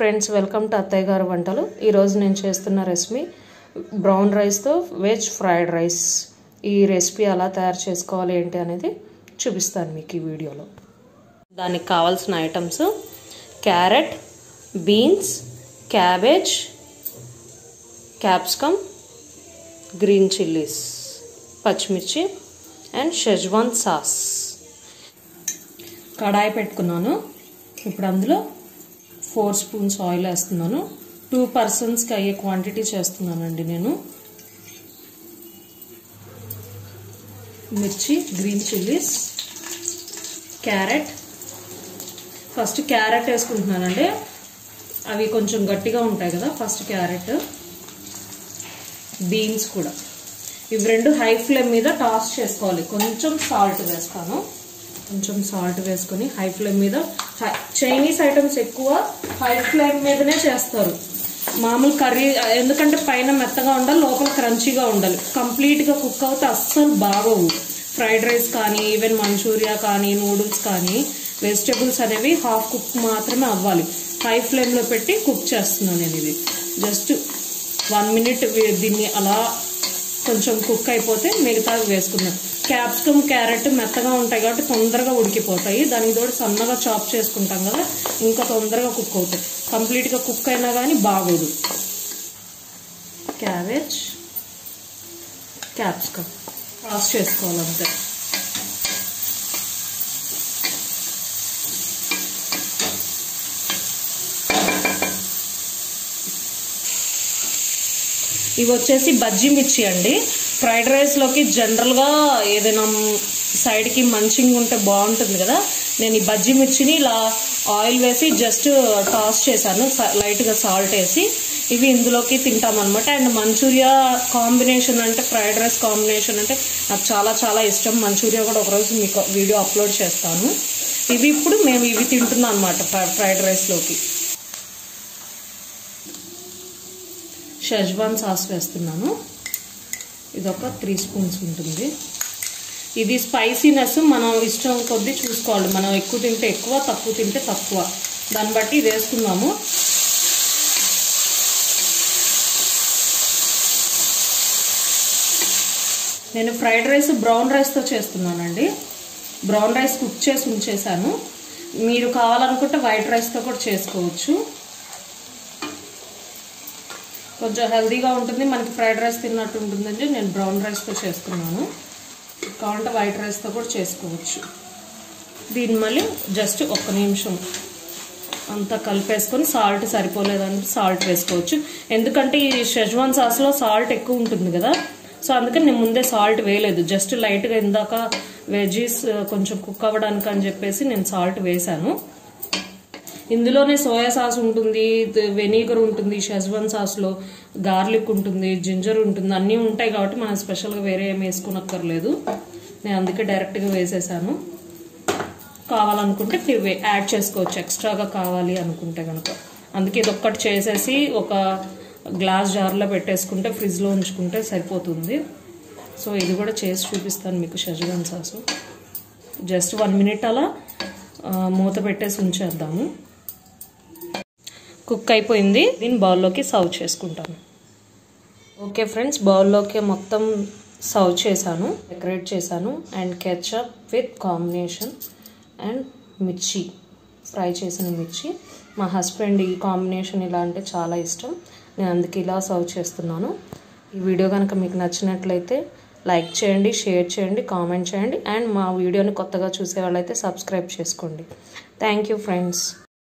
Friends, welcome to అత్తయ్య గారి వంటలు. ఈరోజు నేను చేస్తున్న రెసిపీ బ్రౌన్ రైస్తో వెజ్ ఫ్రైడ్ రైస్. ఈ రెసిపీ ఎలా తయారు చేసుకోవాలి ఏంటి అనేది చూపిస్తాను మీకు ఈ వీడియోలో. దానికి కావాల్సిన items: carrot, beans, cabbage, capsicum, green chillies, పచ్చిమిర్చి అండ్ షెజ్వాన్ సాస్. కడాయి పెట్టుకున్నాను. ఇప్పుడు అందులో 4 స్పూన్స్ ఆయిల్ వేస్తున్నాను. 2 పర్సన్స్కి అయ్యే క్వాంటిటీ చేస్తున్నానండి నేను. మిర్చి, green chillies, carrot. First carrot వేసుకుంటున్నానండి, అవి కొంచెం గట్టిగా ఉంటాయి కదా. ఫస్ట్ క్యారెట్, బీన్స్ కూడా. ఇవి రెండు హై ఫ్లేమ్ మీద టాస్ చేసుకోవాలి. కొంచెం సాల్ట్ వేస్తాను. కొంచెం సాల్ట్ వేసుకొని హై ఫ్లేమ్ మీద. చైనీస్ ఐటమ్స్ ఎక్కువ హై ఫ్లేమ్ మీదనే చేస్తారు. మామూలు కర్రీ ఎందుకంటే పైన మెత్తగా ఉండాలి, లోపల క్రంచీగా ఉండాలి. కంప్లీట్గా కుక్ అవుతే అస్సలు బాగోవు. ఫ్రైడ్ రైస్ కానీ, ఈవెన్ మంచూరియా కానీ, నూడిల్స్ కానీ, వెజిటేబుల్స్ అనేవి హాఫ్ కుక్ మాత్రమే అవ్వాలి. హై ఫ్లేమ్లో పెట్టి కుక్ చేస్తున్నాను నేను. ఇది జస్ట్ 1 మినిట్ దీన్ని అలా కొంచెం కుక్ అయిపోతే మిగతా వేసుకున్నాను. క్యాప్సికమ్, క్యారెట్ మెత్తగా ఉంటాయి కాబట్టి తొందరగా ఉడికిపోతాయి. దానికి తోడు సన్నగా చాప్ చేసుకుంటాం కదా, ఇంకా తొందరగా కుక్ అవుతాయి. కంప్లీట్గా కుక్ అయినా కానీ బాగోదు. క్యాబేజ్, క్యాప్సికమ్ క్రాస్ చేసుకోవాలంతే. ఇవి వచ్చేసి బజ్జీ మిర్చి అండి. ఫ్రైడ్ రైస్లోకి జనరల్గా ఏదైనా సైడ్కి మంచింగ్ ఉంటే బాగుంటుంది కదా. నేను ఈ బజ్జీ మిర్చిని ఇలా ఆయిల్ వేసి జస్ట్ టాస్ చేశాను, లైట్గా సాల్ట్ వేసి. ఇవి ఇందులోకి తింటామన్నమాట. అండ్ మంచూరియా కాంబినేషన్ అంటే, ఫ్రైడ్ రైస్ కాంబినేషన్ అంటే నాకు చాలా చాలా ఇష్టం. మంచూరియా కూడా ఒకరోజు మీకు వీడియో అప్లోడ్ చేస్తాను. ఇవి ఇప్పుడు మేము ఇవి తింటున్నాం అనమాట ఫ్రైడ్ రైస్లోకి. షెజ్వాన్ సాస్ వేస్తున్నాను. ఇది ఒక 3 స్పూన్స్ ఉంటుంది. ఇది స్పైసీనెస్ మనం ఇష్టం కొద్దీ చూసుకోవాలి. మనం ఎక్కువ తింటే ఎక్కువ, తక్కువ తింటే తక్కువ, దాన్ని బట్టి ఇది వేసుకున్నాము. నేను ఫ్రైడ్ రైస్ బ్రౌన్ రైస్తో చేస్తున్నానండి. బ్రౌన్ రైస్ కుక్ చేసి ఉంచేసాను. మీరు కావాలనుకుంటే వైట్ రైస్తో కూడా చేసుకోవచ్చు. కొంచెం హెల్తీగా ఉంటుంది, మనకి ఫ్రైడ్ రైస్ తిన్నట్టు ఉంటుందంటే నేను బ్రౌన్ రైస్తో చేసుకున్నాను. కావాలంటే వైట్ రైస్తో కూడా చేసుకోవచ్చు. దీన్ని మళ్ళీ జస్ట్ 1 నిమిషం అంతా కలిపేసుకొని, సాల్ట్ సరిపోలేదంటే సాల్ట్ వేసుకోవచ్చు. ఎందుకంటే ఈ షెజ్వాన్ సాస్లో సాల్ట్ ఎక్కువ ఉంటుంది కదా, సో అందుకని నేను ముందే సాల్ట్ వేయలేదు. జస్ట్ లైట్గా ఇందాక వెజీస్ కొంచెం కుక్ అవ్వడానికి అని చెప్పేసి నేను సాల్ట్ వేసాను. ఇందులోనే సోయా సాస్ ఉంటుంది, వెనిగర్ ఉంటుంది, షెజ్వాన్ సాస్లో గార్లిక్ ఉంటుంది, జింజర్ ఉంటుంది, అన్నీ ఉంటాయి కాబట్టి మనం స్పెషల్గా వేరే ఏమి వేసుకోనక్కర్లేదు. నేను అందుకే డైరెక్ట్గా వేసేసాను. కావాలనుకుంటే యాడ్ చేసుకోవచ్చు ఎక్స్ట్రాగా కావాలి అనుకుంటే కనుక. అందుకే ఇది ఒక్కటి చేసేసి ఒక గ్లాస్ జార్లో పెట్టేసుకుంటే ఫ్రిడ్జ్లో ఉంచుకుంటే సరిపోతుంది. సో ఇది కూడా చేసి చూపిస్తాను మీకు. షెజ్వాన్ సాసు జస్ట్ 1 మినిట్ అలా మూత పెట్టేసి ఉంచేద్దాము. కుక్ అయిపోయింది. దీన్ని బౌల్లోకి సర్వ్ చేసుకుంటాను. ఓకే ఫ్రెండ్స్, బౌల్లోకి మొత్తం సర్వ్ చేశాను, డెకరేట్ చేశాను. And ketchup with combination and మిర్చి, ఫ్రై చేసిన మిర్చి. మా హస్బెండ్ ఈ కాంబినేషన్ ఇలా అంటే చాలా ఇష్టం. నేను అందుకే ఇలా సర్వ్ చేస్తున్నాను. ఈ వీడియో కనుక మీకు నచ్చినట్లయితే లైక్ చేయండి, షేర్ చేయండి, కామెంట్ చేయండి. అండ్ మా వీడియోని కొత్తగా చూసే వాళ్ళైతే సబ్స్క్రైబ్ చేసుకోండి. Thank you friends.